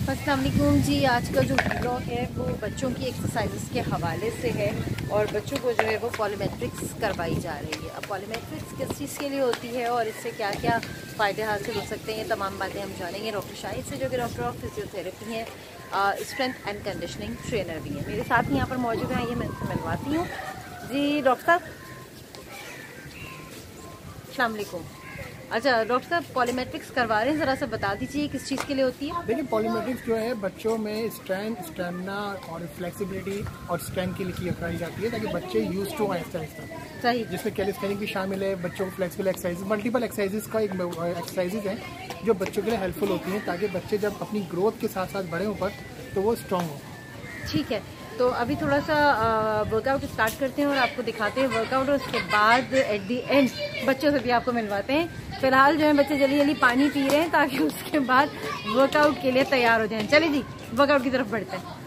अस्सलाम वालेकुम जी। आज का जो ब्लॉग है वो बच्चों की एक्सरसाइजेस के हवाले से है और बच्चों को जो है वो पॉलीमेट्रिक्स करवाई जा रही है। अब पॉलीमेट्रिक्स किस चीज़ के लिए होती है और इससे क्या क्या फ़ायदे हासिल हो सकते हैं, ये तमाम बातें हम जानेंगे डॉक्टर शाहिद से, जो कि डॉक्टर ऑफ फिजियोथेरेपी हैं, स्ट्रेंथ एंड कंडीशनिंग ट्रेनर भी हैं। मेरे साथ यहाँ पर मौजूद हैं, ये मैं मिलवाती हूँ जी। डॉक्टर साहब अस्सलाम वालेकुम। अच्छा डॉक्टर साहब, पॉलीमेट्रिक्स करवा रहे हैं, ज़रा सा बता दीजिए किस चीज़ के लिए होती है? देखिए, पॉलीमेट्रिक्स जो है बच्चों में स्ट्रेंथ, स्टेमिना और फ्लेक्सिबिलिटी और स्ट्रेंथ के लिए कराई जाती है ताकि बच्चे यूज टू आहिस्ता आहिस्ता। सही। जिसमें कैलिस्थेनिक भी शामिल है, बच्चों को फ्लेक्सिबल एक्सरसाइज, मल्टीपल एक्सरसाइजेस का एक एक्सरसाइजेज हैं जो बच्चों के लिए हेल्पफुल होती हैं ताकि बच्चे जब अपनी ग्रोथ के साथ साथ बढ़े ऊपर तो वो स्ट्रॉन्ग हो। ठीक है, तो अभी थोड़ा सा वर्कआउट स्टार्ट करते हैं और आपको दिखाते हैं वर्कआउट, और उसके बाद एट दी एंड बच्चों से भी आपको मिलवाते हैं। फिलहाल जो है बच्चे जल्दी जल्दी पानी पी रहे हैं ताकि उसके बाद वर्कआउट के लिए तैयार हो जाएं। चलिए जी, वर्कआउट की तरफ बढ़ते हैं।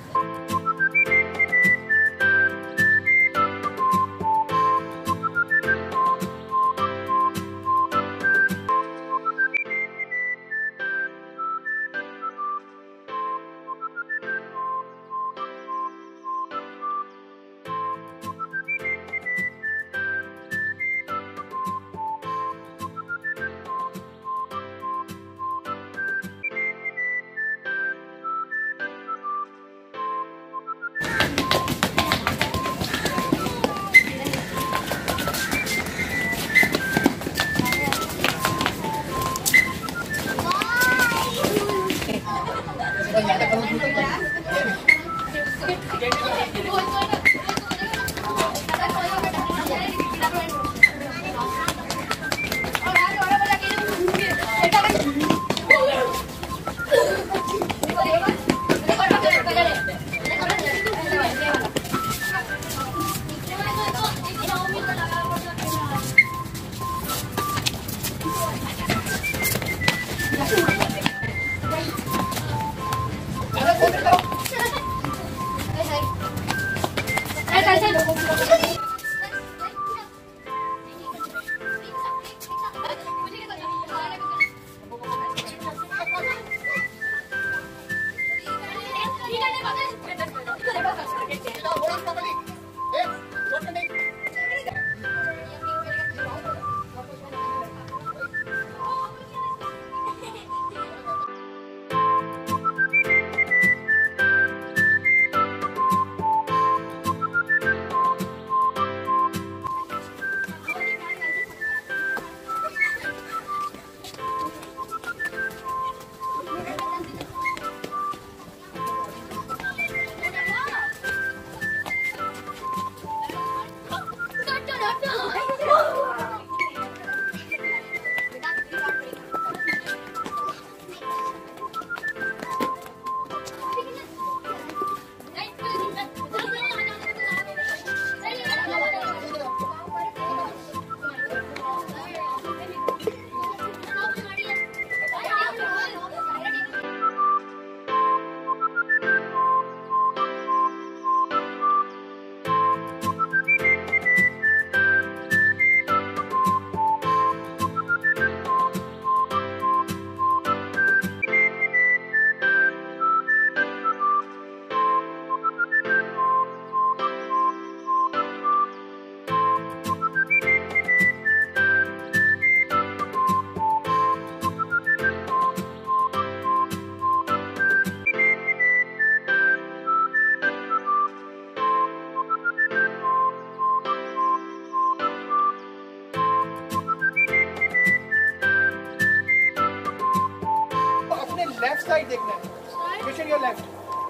लेफ्ट साइड देखना है, स्टेशन योर लेफ्ट।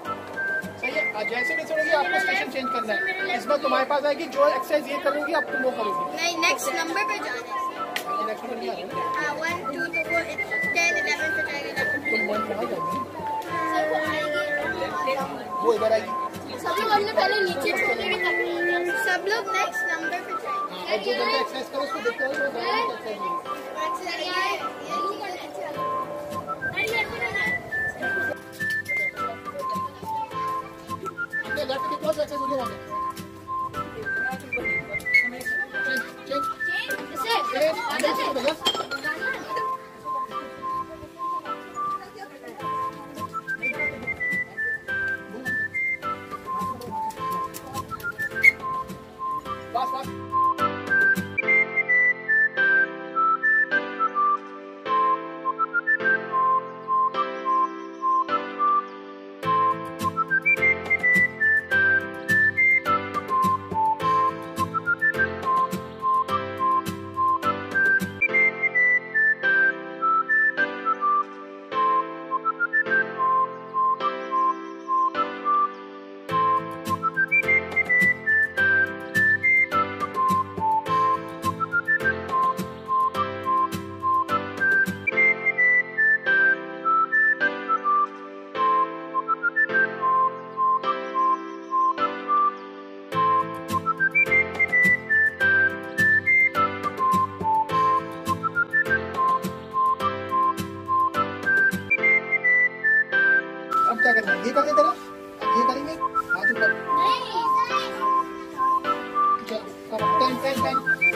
सही है, जैसे भी छोड़ोगी आपको स्टेशन चेंज करना है। इस बार तुम्हारे पास आएगी, जो एक्सरसाइज ये करोगी आप तुम वो करोगी। नहीं, नेक्स्ट नंबर पे जाना है। नेक्स्ट नंबर नहीं आ रहा है। हां, 1 2 तो वो 10 11 पे जाएगा। तुम 1 कहां जाओगी? सर वो आएगी, वो इधर आएगी। सभी हमने पहले नीचे छोड़ेंगे तब सब लोग नेक्स्ट नंबर पे जाएंगे। और जो बंदा एक्सरसाइज करो उसको देखते रहो, वो एक्सरसाइज अब क्या करना है? ये कर देते ना, ये करेंगे, हाथ ऊपर, टाइम टाइम टाइम,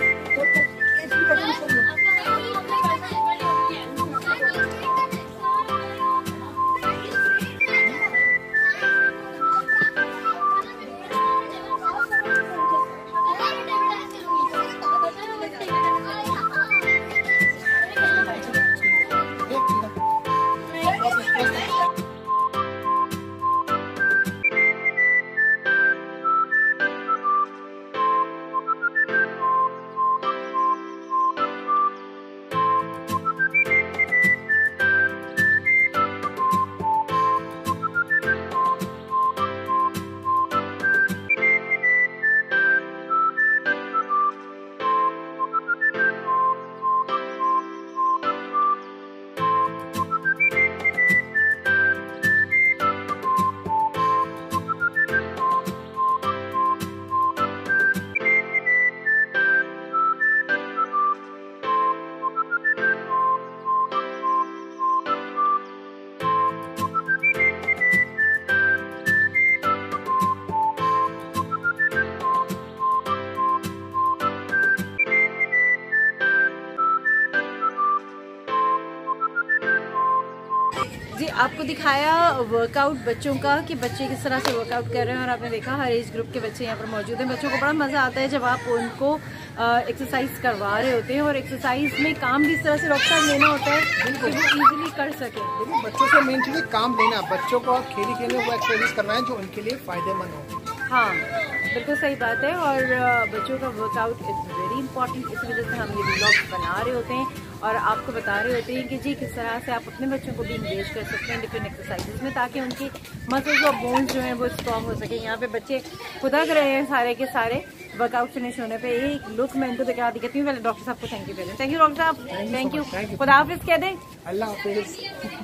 जी आपको दिखाया वर्कआउट बच्चों का कि बच्चे किस तरह से वर्कआउट कर रहे हैं और आपने देखा हर एज ग्रुप के बच्चे यहाँ पर मौजूद हैं। बच्चों को बड़ा मज़ा आता है जब आप उनको एक्सरसाइज करवा रहे होते हैं और एक्सरसाइज में काम भी इस तरह से रफ्तार लेना होता है कि वो ईजिली कर सकें। देखिए बच्चों को मेन चीज़ काम लेना, बच्चों को आप खेली खेलने वो एक्सरसाइज करवाएं जो उनके लिए फ़ायदेमंद हो। हाँ बिल्कुल सही बात है और बच्चों का वर्कआउट इज़ वेरी इंपॉर्टेंट। इस वजह से हम ये व्लॉग्स बना रहे होते हैं और आपको बता रहे होते हैं कि जी किस तरह से आप अपने बच्चों को भी इंगेज कर सकते हैं डिफरेंट एक्सरसाइजेस में ताकि उनकी मसल्स और बोन्स जो हैं वो स्ट्रॉन्ग हो सके। यहाँ पे बच्चे खुदक रहे हैं सारे के सारे। वर्कआउट फिनिश होने पे एक लुक मैं इनको दिखा दिखाती हूँ। पहले डॉक्टर साहब को थैंक यू कह दें। थैंक यू डॉक्टर साहब, थैंक यू। खुदा हाफिज़ कह दें। अल्लाह हाफिज़।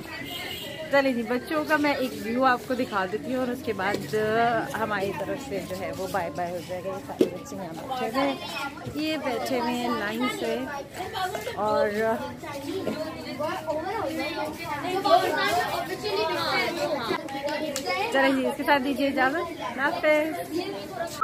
चलिए जी बच्चों का मैं एक व्यू आपको दिखा देती हूँ और उसके बाद हमारी तरफ से जो है वो बाय बाय हो जाएगा। ये सारे बच्चे यहाँ बैठे हुए हैं, ये बैठे हुए हैं लाइन से और चलिए जी इसके साथ दीजिए इजाज़त। नाफ़िज़।